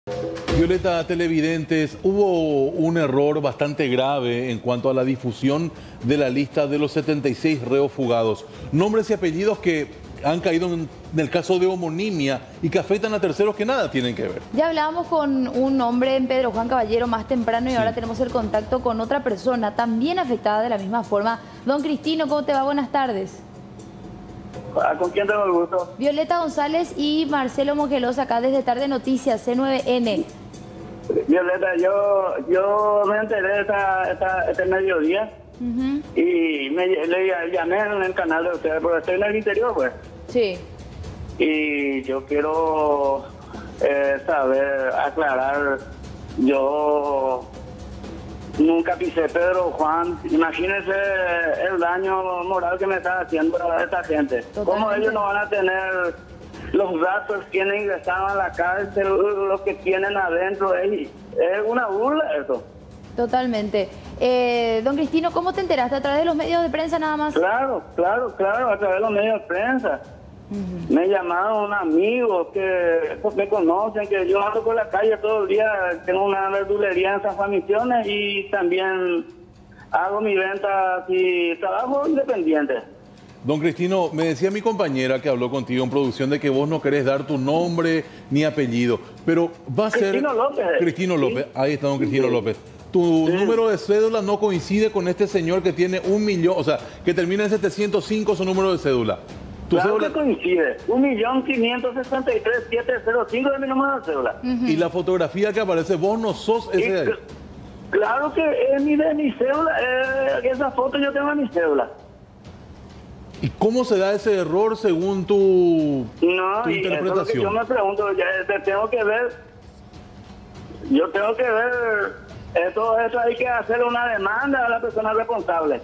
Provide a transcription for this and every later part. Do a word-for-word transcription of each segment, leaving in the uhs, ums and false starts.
Violeta, televidentes, hubo un error bastante grave en cuanto a la difusión de la lista de los setenta y seis reos fugados. Nombres y apellidos que han caído en el caso de homonimia y que afectan a terceros que nada tienen que ver. Ya hablábamos con un hombre en Pedro Juan Caballero más temprano y Sí. ahora tenemos el contacto con otra persona también afectada de la misma forma. Don Cristino, ¿cómo te va? Buenas tardes. ¿Con quién tengo el gusto? Violeta González y Marcelo Mongelosa, acá desde Tarde Noticias, C nueve N. Violeta, yo yo me enteré esta, esta, este mediodía Uh-huh. y me, le llamé en el canal de ustedes, porque estoy en el interior, pues. Sí. Y yo quiero eh, saber, aclarar, yo nunca pisé Pedro Juan. Imagínense el daño moral que me está haciendo a esta gente. ¿Cómo Totalmente. ellos no van a tener los datos, quienes ingresaron a la cárcel, lo que tienen adentro? Es, es una burla eso. Totalmente. Eh, don Cristino, ¿cómo te enteraste? ¿A través de los medios de prensa nada más? Claro, claro, claro, a través de los medios de prensa. Uh-huh. Me llamaron un amigo que pues, me conocen, que yo ando por la calle todo el día, tengo una verdulería en San Juan Misiones y también hago mi venta y trabajo independiente. Don Cristino, me decía mi compañera que habló contigo en producción de que vos no querés dar tu nombre ni apellido, pero va a ser... Cristino López. Cristino López, Sí. ahí está don Cristino Sí. López. Tu Sí. número de cédula no coincide con este señor que tiene un millón, o sea, que termina en setecientos cinco su número de cédula. Tu Claro cédula que coincide. Un millón quinientos sesenta y tres mil setecientos cinco de mi número de cédula. Uh-huh. y la fotografía que aparece, vos no sos Y ese de ahí. cl- claro que es mi de mi cédula, eh, esa foto yo tengo en mi cédula. ¿Y cómo se da ese error según tu, No, tu y eso es lo que interpretación? yo me pregunto, ya, te tengo que ver, yo tengo que ver, eso, eso hay que hacer una demanda a la persona responsable.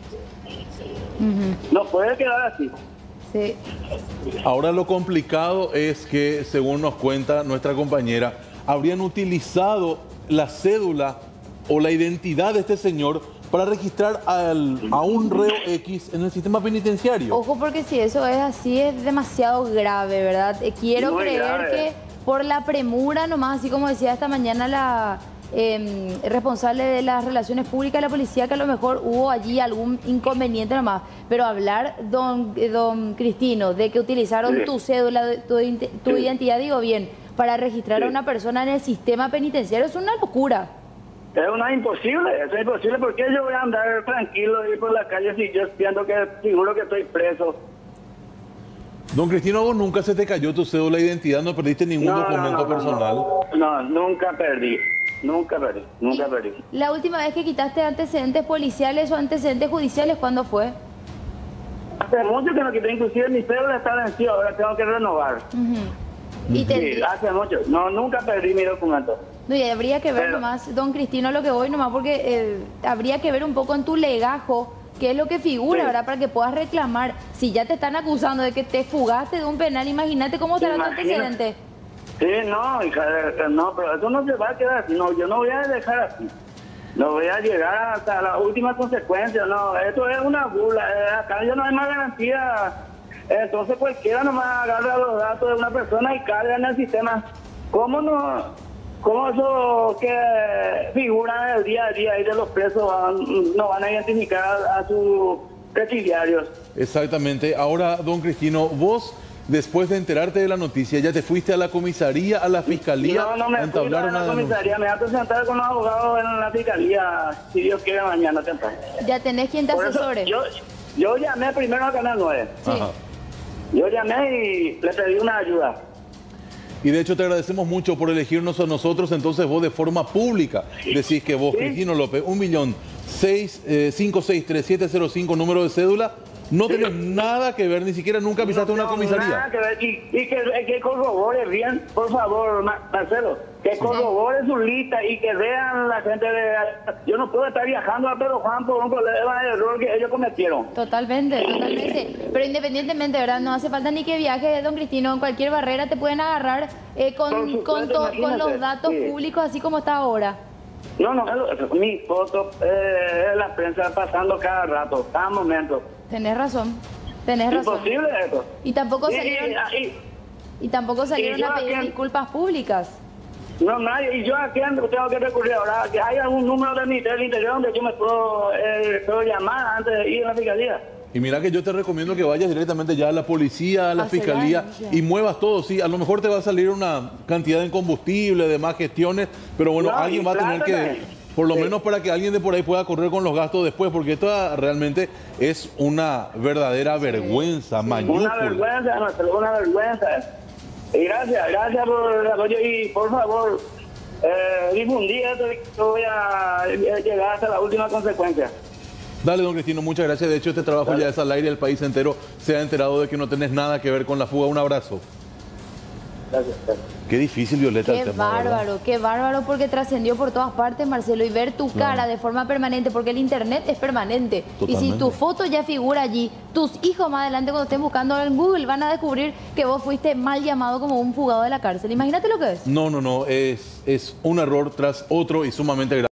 Uh-huh. No puede quedar así. Sí. Ahora lo complicado es que, según nos cuenta nuestra compañera, habrían utilizado la cédula o la identidad de este señor para registrar al, a un reo X en el sistema penitenciario. Ojo, porque si eso es así es demasiado grave, ¿verdad? Eh, quiero Muy creer grave. que por la premura nomás, así como decía esta mañana la eh, responsable de las relaciones públicas de la policía, que a lo mejor hubo allí algún inconveniente nomás. Pero hablar, don, eh, don Cristino, de que utilizaron Sí. tu cédula, de- tu, inte- tu Sí. identidad, digo bien, para registrar a Sí. una persona en el sistema penitenciario es una locura. Es una imposible, eso es imposible, porque yo voy a andar tranquilo y por la calle si yo siento que seguro que estoy preso. Don Cristino, ¿vos nunca se te cayó tu cédula de identidad? ¿No perdiste ningún No, no, documento no, no, personal? No, no, nunca perdí, nunca perdí, nunca Y perdí. la última vez que quitaste antecedentes policiales o antecedentes judiciales, ¿cuándo fue? Hace mucho que no quité, inclusive mi cédula está vencida, ahora tengo que renovar. Ujú. Y te, Sí, hace mucho. No, nunca perdí mi documento. No, y habría que ver Pero- nomás, don Cristino, lo que voy nomás, porque eh, habría que ver un poco en tu legajo qué es lo que figura, Sí. ¿verdad? Para que puedas reclamar. Si ya te están acusando de que te fugaste de un penal, imagínate cómo será tu Imagínate. antecedente. Sí, no, hija, eh, no, pero eso no se va a quedar así. No, yo no voy a dejar así. No voy a llegar hasta la última consecuencia. No, esto es una burla. Eh, acá ya no hay más garantía. Entonces cualquiera nomás agarra los datos de una persona y carga en el sistema. ¿Cómo no? ¿Cómo eso que figura en el día a día ahí de los presos van- no van a identificar a, a sus presidiarios? Exactamente. Ahora, don Cristino, vos, después de enterarte de la noticia, ya te fuiste a la comisaría, a la fiscalía, No, no me a fui entablar a una la denuncia. comisaría, me voy a presentar con los abogados en la fiscalía, si Dios quiere, mañana temprano. Ya tenés quien te Por eso, asesore. yo, yo llamé primero al Canal nueve. Sí. Ajá. Yo llamé y le pedí una ayuda. Y de hecho te agradecemos mucho por elegirnos a nosotros, entonces vos de forma pública decís que vos, Sí. Cristino López, un millón seis, eh, cinco seis tres siete cero cinco número de cédula, no Sí. tenés nada que ver, ni siquiera nunca pisaste No una tengo comisaría. nada que ver, y, y que, que corrobore bien, por favor, Ma- Marcelo, que corrobore su lista y que vean la gente de... Yo no puedo estar viajando a Pedro Juan por un problema de error que ellos cometieron. Totalmente, totalmente. Pero independientemente, ¿verdad? No hace falta ni que viajes, don Cristino. En cualquier barrera te pueden agarrar eh, Por con, supuesto, con, to- con imagínate, los datos sí. públicos, así como está ahora. No, no, es- mi foto eh, es la prensa pasando cada rato, cada momento. Tenés razón, tenés razón. Imposible esto. Y tampoco Y- salieron, y- y- y tampoco salieron yo a pedir aquí- disculpas públicas. No, nadie. Y yo aquí ando, tengo que recurrir ahora. Que hay algún número del Ministerio del Interior donde yo me puedo, eh, puedo llamar antes de ir a la fiscalía. Y mira que yo te recomiendo que vayas directamente ya a la policía, a la Hacer la fiscalía denuncia. y muevas todo. Sí, a lo mejor te va a salir una cantidad de combustible, de más gestiones, pero bueno, No, alguien y va a tener plata que, también. por lo Sí. menos para que alguien de por ahí pueda correr con los gastos después, porque esto realmente es una verdadera vergüenza, Una mayúscula. vergüenza, nuestro, una vergüenza. Y gracias, gracias por el apoyo y por favor, eh, difundir esto, que yo voy a llegar hasta la última consecuencia. Dale, don Cristino, muchas gracias. De hecho, este trabajo Dale. ya es al aire, el país entero se ha enterado de que no tenés nada que ver con la fuga. Un abrazo. Gracias. gracias. Qué difícil, Violeta, Qué el tema, ¿verdad? bárbaro, qué bárbaro, porque trascendió por todas partes, Marcelo, y ver tu cara de forma permanente, porque el internet es permanente. Y si Totalmente. tu foto ya figura allí, tus hijos más adelante cuando estén buscando en Google van a descubrir que vos fuiste mal llamado como un fugado de la cárcel. Imagínate lo que es. No, no, no, es, es un error tras otro y sumamente grave.